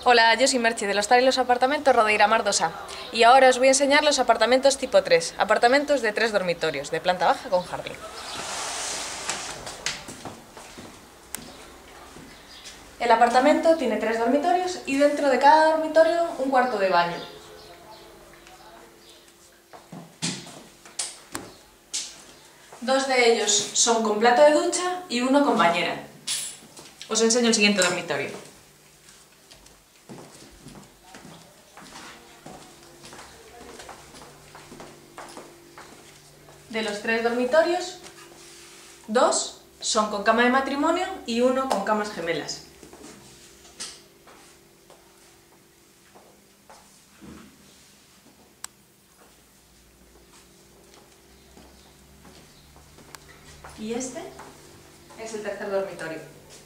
Hola, yo soy Merche del Hostal y los Apartamentos Rodeira Mar 2A y ahora os voy a enseñar los apartamentos tipo 3, apartamentos de 3 dormitorios, de planta baja con jardín. El apartamento tiene 3 dormitorios y dentro de cada dormitorio un cuarto de baño. Dos de ellos son con plato de ducha y uno con bañera. Os enseño el siguiente dormitorio. De los 3 dormitorios, 2 son con cama de matrimonio y uno con camas gemelas. Y este es el tercer dormitorio.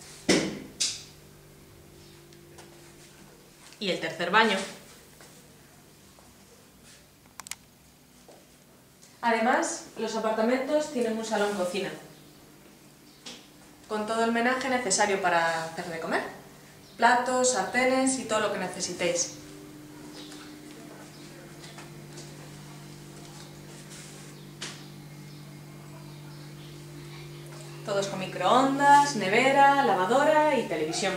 Y el tercer baño. Además, los apartamentos tienen un salón-cocina, con todo el menaje necesario para hacer de comer. Platos, sartenes y todo lo que necesitéis. Todos con microondas, nevera, lavadora y televisión.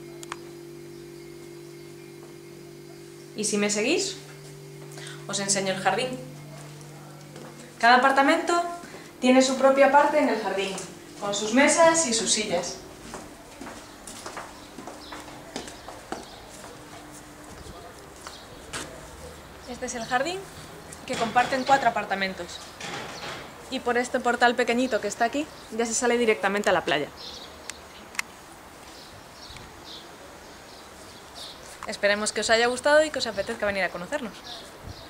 Y si me seguís, os enseño el jardín. Cada apartamento tiene su propia parte en el jardín, con sus mesas y sus sillas. Este es el jardín que comparten 4 apartamentos. Y por este portal pequeñito que está aquí, ya se sale directamente a la playa. Esperemos que os haya gustado y que os apetezca venir a conocernos.